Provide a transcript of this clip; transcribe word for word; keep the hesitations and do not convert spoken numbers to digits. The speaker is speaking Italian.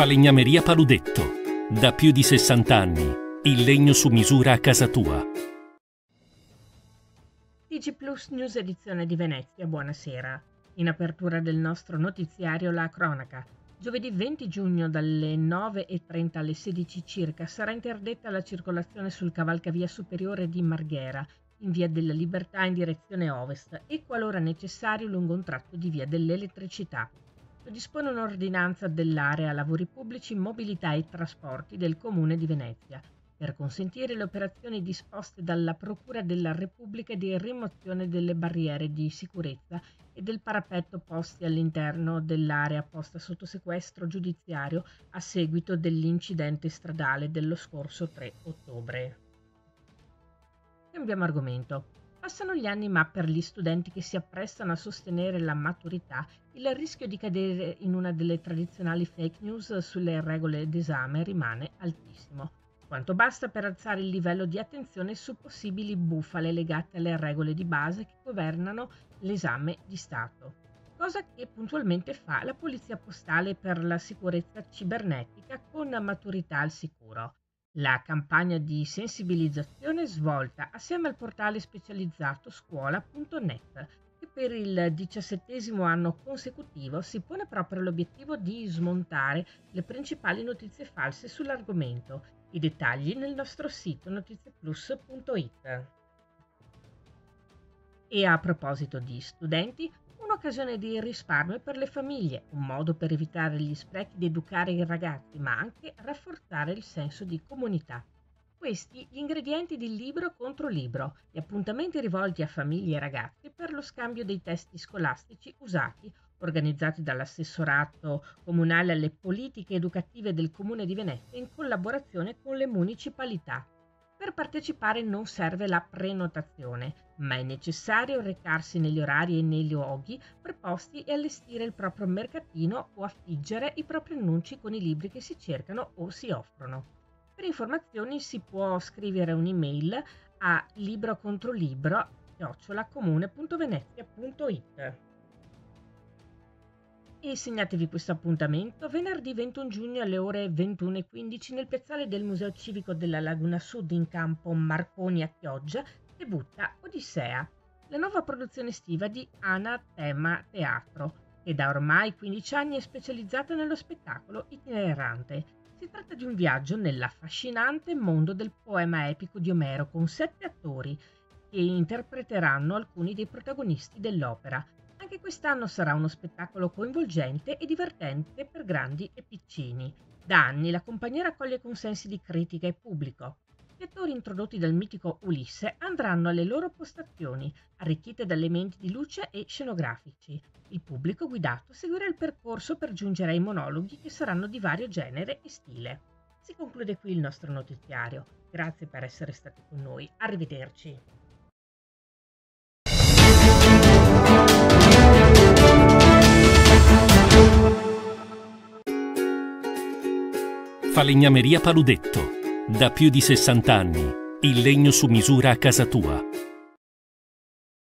Falegnameria Paludetto. Da più di sessanta anni, il legno su misura a casa tua. T G Plus News edizione di Venezia, buonasera. In apertura del nostro notiziario la cronaca. Giovedì venti giugno dalle nove e trenta alle sedici circa sarà interdetta la circolazione sul cavalcavia superiore di Marghera, in via della Libertà in direzione ovest e qualora necessario lungo un tratto di via dell'Elettricità. Lo dispone un'ordinanza dell'area lavori pubblici, mobilità e trasporti del Comune di Venezia, per consentire le operazioni disposte dalla Procura della Repubblica di rimozione delle barriere di sicurezza e del parapetto posti all'interno dell'area posta sotto sequestro giudiziario a seguito dell'incidente stradale dello scorso tre ottobre. Cambiamo argomento. Passano gli anni, ma per gli studenti che si apprestano a sostenere la maturità, il rischio di cadere in una delle tradizionali fake news sulle regole d'esame rimane altissimo. Quanto basta per alzare il livello di attenzione su possibili bufale legate alle regole di base che governano l'esame di Stato. Cosa che puntualmente fa la Polizia Postale per la sicurezza cibernetica con Maturità al Sicuro. La campagna di sensibilizzazione svolta assieme al portale specializzato scuola punto net, che per il diciassettesimo anno consecutivo si pone proprio l'obiettivo di smontare le principali notizie false sull'argomento. I dettagli nel nostro sito notizieplus punto it. E a proposito di studenti, un'occasione di risparmio per le famiglie, un modo per evitare gli sprechi ed educare i ragazzi, ma anche rafforzare il senso di comunità. Questi gli ingredienti di Libro contro Libro, gli appuntamenti rivolti a famiglie e ragazzi per lo scambio dei testi scolastici usati, organizzati dall'assessorato comunale alle politiche educative del Comune di Venezia in collaborazione con le municipalità. Per partecipare non serve la prenotazione, ma è necessario recarsi negli orari e nei luoghi preposti e allestire il proprio mercatino o affiggere i propri annunci con i libri che si cercano o si offrono. Per informazioni si può scrivere un'email a librocontrolibro chiocciola comune punto venezia punto it. E segnatevi questo appuntamento venerdì ventuno giugno alle ore ventuno e quindici nel piazzale del Museo Civico della Laguna Sud in campo Marconi a Chioggia debutta Odissea, la nuova produzione estiva di Ana Tema Teatro, che da ormai quindici anni è specializzata nello spettacolo itinerante. Si tratta di un viaggio nell'affascinante mondo del poema epico di Omero con sette attori che interpreteranno alcuni dei protagonisti dell'opera. Anche quest'anno sarà uno spettacolo coinvolgente e divertente per grandi e piccini. Da anni la compagnia raccoglie consensi di critica e pubblico. Gli attori introdotti dal mitico Ulisse andranno alle loro postazioni, arricchite da elementi di luce e scenografici. Il pubblico guidato seguirà il percorso per giungere ai monologhi che saranno di vario genere e stile. Si conclude qui il nostro notiziario. Grazie per essere stati con noi. Arrivederci. Falegnameria Paludetto. Da più di sessanta anni, il legno su misura a casa tua.